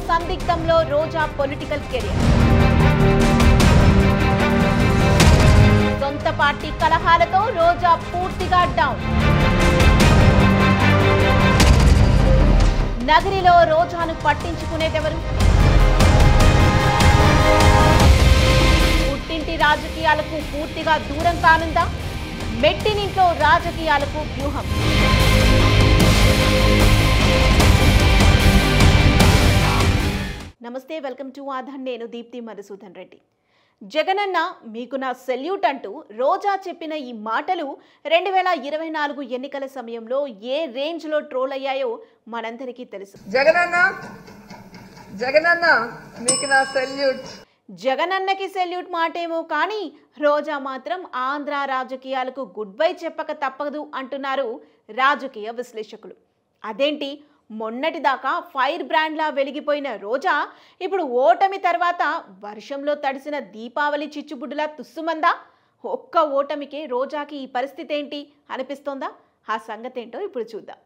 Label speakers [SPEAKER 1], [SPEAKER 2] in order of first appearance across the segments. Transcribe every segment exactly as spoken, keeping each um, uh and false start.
[SPEAKER 1] సందిగ్ధంలో Roja political career. సొంత party కలహాలతో రోజా పూర్తిగా డౌన్. నగరిలో రోజాను పట్టించుకునేదెవరు? పుట్టింటి రాజకీయాలకు పూర్తిగా దూరం కానుందా? మెట్టినింట్లో రాజకీయాలకు వ్యూహం. నమస్తే, వెల్కమ్ టు ఆధార్. నేను దీప్తి మధుసూదన్ రెడ్డి. జగనన్న మీకు నా సెల్యూట్ అంటూ రోజా చెప్పిన ఈ మాటలు రెండు వేల ఇరవై నాలుగు ఎన్నికల సమయంలో ఏ రేంజ్ లో ట్రోల్ అయ్యాయో మనందరికీ తెలుసు.
[SPEAKER 2] జగనన్న జగనన్న మీకు నా సెల్యూట్.
[SPEAKER 1] జగనన్నకి సెల్యూట్ మాటేమో కానీ రోజా మాత్రం ఆంధ్ర రాజకీయాలకు గుడ్ బై చెప్పక తప్పదు అంటున్నారు రాజకీయ విశ్లేషకులు. అదేంటి, మొన్నటిదాకా ఫైర్ బ్రాండ్లా వెలిగిపోయిన రోజా ఇప్పుడు ఓటమి తర్వాత వర్షంలో తడిసిన దీపావళి చిచ్చుబుడ్డులా తుస్సుమందా? ఒక్క ఓటమికే రోజాకి ఈ పరిస్థితి ఏంటి అనిపిస్తోందా? ఆ సంగతి ఏంటో ఇప్పుడు చూద్దాం.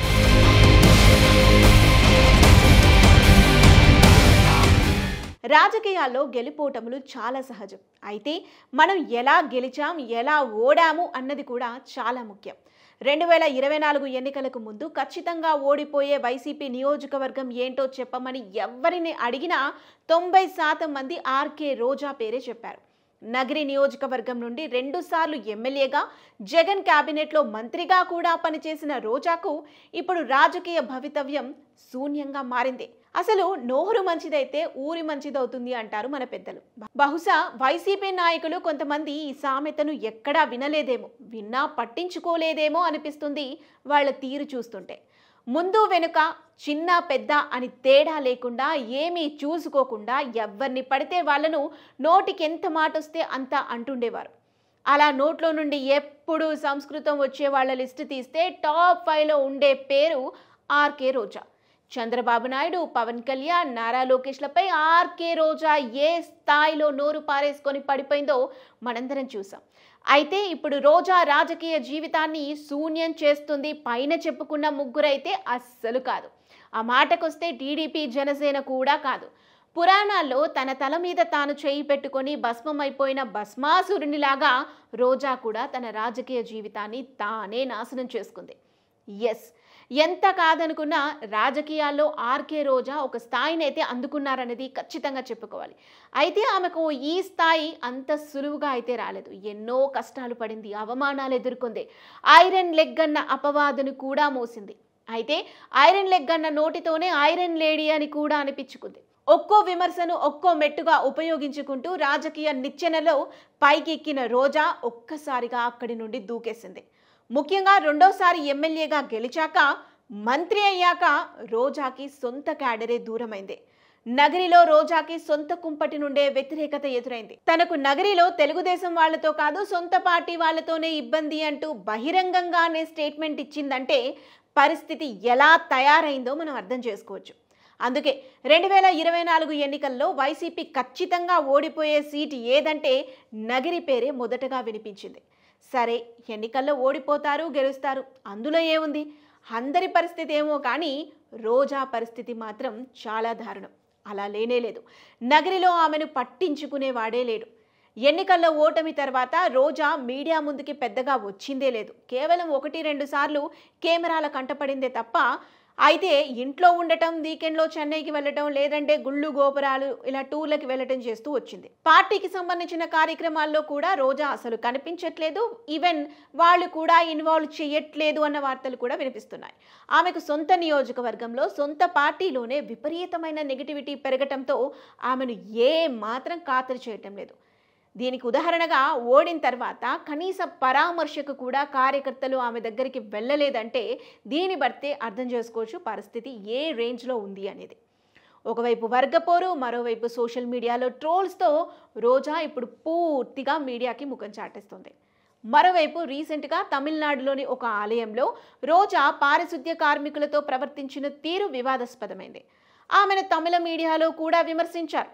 [SPEAKER 1] రాజకీయాల్లో గెలుపోటములు చాలా సహజం. అయితే మనం ఎలా గెలిచాం, ఎలా ఓడాము అన్నది కూడా చాలా ముఖ్యం. రెండు వేల ఇరవై నాలుగు ఎన్నికలకు ముందు ఖచ్చితంగా ఓడిపోయే వైసీపీ నియోజకవర్గం ఏంటో చెప్పమని ఎవరిని అడిగినా తొంభై శాతం మంది ఆర్కే రోజా పేరే చెప్పారు. నగరి నియోజకవర్గం నుండి రెండు సార్లు ఎమ్మెల్యేగా, జగన్ క్యాబినెట్లో మంత్రిగా కూడా పనిచేసిన రోజాకు ఇప్పుడు రాజకీయ భవితవ్యం శూన్యంగా మారింది. అసలు నోరు మంచిదైతే ఊరి మంచిదవుతుంది అంటారు మన పెద్దలు. బహుశా వైసీపీ నాయకులు కొంతమంది ఈ సామెతను ఎక్కడా వినలేదేమో, విన్నా పట్టించుకోలేదేమో అనిపిస్తుంది వాళ్ళ తీరు చూస్తుంటే. ముందు వెనుక, చిన్న పెద్ద అని తేడా లేకుండా, ఏమీ చూసుకోకుండా ఎవరిని పడితే వాళ్ళను నోటికి ఎంత మాట వస్తే అంత అంటుండేవారు. అలా నోట్లో నుండి ఎప్పుడు సంస్కృతం వచ్చే వాళ్ళ లిస్టు తీస్తే టాప్ ఫైవ్లో ఉండే పేరు ఆర్కే రోజా. చంద్రబాబు నాయుడు, పవన్ కళ్యాణ్, నారా లోకేష్లపై ఆర్కే రోజా ఏ స్థాయిలో నోరు పారేసుకొని పడిపోయిందో మనందరం చూసాం. అయితే ఇప్పుడు రోజా రాజకీయ జీవితాన్ని శూన్యం చేస్తుంది పైన చెప్పుకున్న ముగ్గురైతే అస్సలు కాదు. ఆ మాటకొస్తే టీడీపీ, జనసేన కూడా కాదు. పురాణాల్లో తన తల మీద తాను చేయి పెట్టుకొని భస్మమైపోయిన భస్మాసురునిలాగా రోజా కూడా తన రాజకీయ జీవితాన్ని తానే నాశనం చేసుకుంది. ఎస్, ఎంత కాదనుకున్నా రాజకీయాల్లో ఆర్కే రోజా ఒక స్థాయిని అయితే అందుకున్నారనేది ఖచ్చితంగా చెప్పుకోవాలి. అయితే ఆమెకు ఈ స్థాయి అంత సులువుగా అయితే రాలేదు. ఎన్నో కష్టాలు పడింది, అవమానాలు ఎదుర్కొంది, ఐరన్ లెగ్ అన్న అపవాదును కూడా మోసింది. అయితే ఐరన్ లెగ్ అన్న నోటితోనే ఐరన్ లేడీ అని కూడా అనిపించుకుంది. ఒక్కో విమర్శను ఒక్కో మెట్టుగా ఉపయోగించుకుంటూ రాజకీయ నిచ్చెనలో పైకెక్కిన రోజా ఒక్కసారిగా అక్కడి నుండి దూకేసింది. ముఖ్యంగా రెండోసారి ఎమ్మెల్యేగా గెలిచాక, మంత్రి అయ్యాక రోజాకి సొంత క్యాడరే దూరమైంది. నగరిలో రోజాకి సొంత కుంపటి నుండే వ్యతిరేకత ఎదురైంది. తనకు నగరిలో తెలుగుదేశం వాళ్లతో కాదు, సొంత పార్టీ వాళ్లతోనే ఇబ్బంది అంటూ బహిరంగంగానే స్టేట్మెంట్ ఇచ్చిందంటే పరిస్థితి ఎలా తయారైందో మనం అర్థం చేసుకోవచ్చు. అందుకే రెండు వేల ఇరవై నాలుగు ఎన్నికల్లో వైసీపీ ఖచ్చితంగా ఓడిపోయే సీటు ఏదంటే నగరి పేరే మొదటగా వినిపించింది. సరే, ఎన్నికల్లో ఓడిపోతారు, గెలుస్తారు, అందులో ఏముంది? అందరి పరిస్థితి ఏమో కానీ రోజా పరిస్థితి మాత్రం చాలా దారుణం. అలా లేనేలేదు. నగరిలో ఆమెను పట్టించుకునేవాడే లేడు. ఎన్నికల్లో ఓటమి తర్వాత రోజా మీడియా ముందుకి పెద్దగా వచ్చిందే లేదు. కేవలం ఒకటి రెండు సార్లు కెమెరాల కంటపడిందే తప్ప, అయితే ఇంట్లో ఉండటం, వీకెండ్లో చెన్నైకి వెళ్ళటం, లేదంటే గుళ్ళు గోపురాలు ఇలా టూర్లకి వెళ్ళటం చేస్తూ వచ్చింది. పార్టీకి సంబంధించిన కార్యక్రమాల్లో కూడా రోజా అసలు కనిపించట్లేదు. ఈవెన్ వాళ్ళు కూడా ఇన్వాల్వ్ చేయట్లేదు అన్న వార్తలు కూడా వినిపిస్తున్నాయి. ఆమెకు సొంత నియోజకవర్గంలో, సొంత పార్టీలోనే విపరీతమైన నెగిటివిటీ పెరగటంతో ఆమెను ఏ మాత్రం ఖాతరు చేయటం లేదు. దీనికి ఉదాహరణగా ఓడిన తర్వాత కనీస పరామర్శకు కూడా కార్యకర్తలు ఆమె దగ్గరికి వెళ్ళలేదంటే దీన్ని బట్టే అర్థం చేసుకోవచ్చు పరిస్థితి ఏ రేంజ్లో ఉంది అనేది. ఒకవైపు వర్గపోరు, మరోవైపు సోషల్ మీడియాలో ట్రోల్స్తో రోజా ఇప్పుడు పూర్తిగా మీడియాకి ముఖం చాటేస్తుంది. మరోవైపు రీసెంట్గా తమిళనాడులోని ఒక ఆలయంలో రోజా పారిశుద్ధ్య కార్మికులతో ప్రవర్తించిన తీరు వివాదాస్పదమైంది. ఆమెను తమిళ మీడియాలో కూడా విమర్శించారు.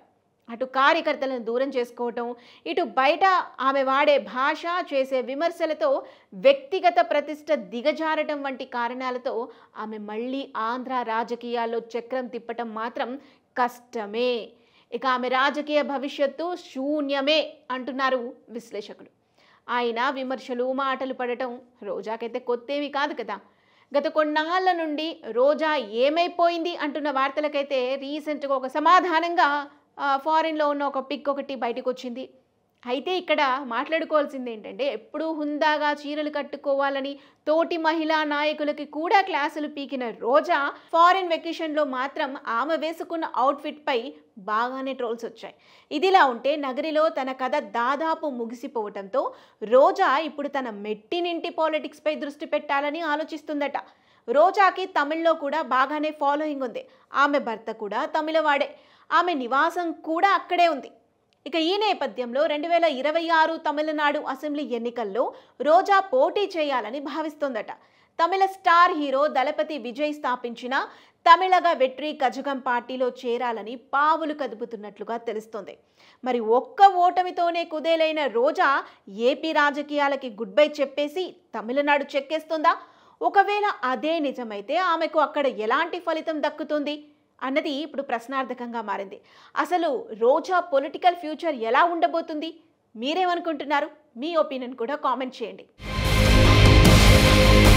[SPEAKER 1] అటు కార్యకర్తలను దూరం చేసుకోవటం, ఇటు బయట ఆమె వాడే భాష, చేసే విమర్శలతో వ్యక్తిగత ప్రతిష్ట దిగజారటం వంటి కారణాలతో ఆమె మళ్ళీ ఆంధ్ర రాజకీయాల్లో చక్రం తిప్పటం మాత్రం కష్టమే. ఇక ఆమె రాజకీయ భవిష్యత్తు శూన్యమే అంటున్నారు విశ్లేషకులు. ఆయన విమర్శలు, మాటలు పడటం రోజాకైతే కొత్తేమీ కాదు కదా. గత కొన్నాళ్ళ నుండి రోజా ఏమైపోయింది అంటున్న వార్తలకైతే రీసెంట్గా ఒక సమాధానంగా ఫారిన్లో ఉన్న ఒక పిక్ ఒకటి బయటకు వచ్చింది. అయితే ఇక్కడ మాట్లాడుకోవాల్సింది ఏంటంటే, ఎప్పుడూ హుందాగా చీరలు కట్టుకోవాలని తోటి మహిళా నాయకులకి కూడా క్లాసులు పీకిన రోజా ఫారిన్ వెకేషన్లో మాత్రం ఆమె వేసుకున్న అవుట్ఫిట్పై బాగానే ట్రోల్స్ వచ్చాయి. ఇదిలా ఉంటే నగరిలో తన కథ దాదాపు ముగిసిపోవడంతో రోజా ఇప్పుడు తన మెట్టినింటి పాలిటిక్స్పై దృష్టి పెట్టాలని ఆలోచిస్తుందట. రోజాకి తమిళ్లో కూడా బాగానే ఫాలోయింగ్ ఉంది. ఆమె భర్త కూడా తమిళవాడే. ఆమె నివాసం కూడా అక్కడే ఉంది. ఇక ఈ నేపథ్యంలో రెండు వేల ఇరవై ఆరు తమిళనాడు అసెంబ్లీ ఎన్నికల్లో రోజా పోటీ చేయాలని భావిస్తోందట. తమిళ స్టార్ హీరో దళపతి విజయ్ స్థాపించిన తమిళగ వెట్రి కజగం పార్టీలో చేరాలని పావులు కదుపుతున్నట్లుగా తెలుస్తోంది. మరి ఒక్క ఓటమితోనే కుదేలైన రోజా ఏపీ రాజకీయాలకి గుడ్ బై చెప్పేసి తమిళనాడు చెక్కేస్తుందా? ఒకవేళ అదే నిజమైతే ఆమెకు అక్కడ ఎలాంటి ఫలితం దక్కుతుంది అన్నది ఇప్పుడు ప్రశ్నార్థకంగా మారింది. అసలు రోజా పొలిటికల్ ఫ్యూచర్ ఎలా ఉండబోతుంది? మీరేమనుకుంటున్నారు? మీ ఒపీనియన్ కూడా కామెంట్ చేయండి.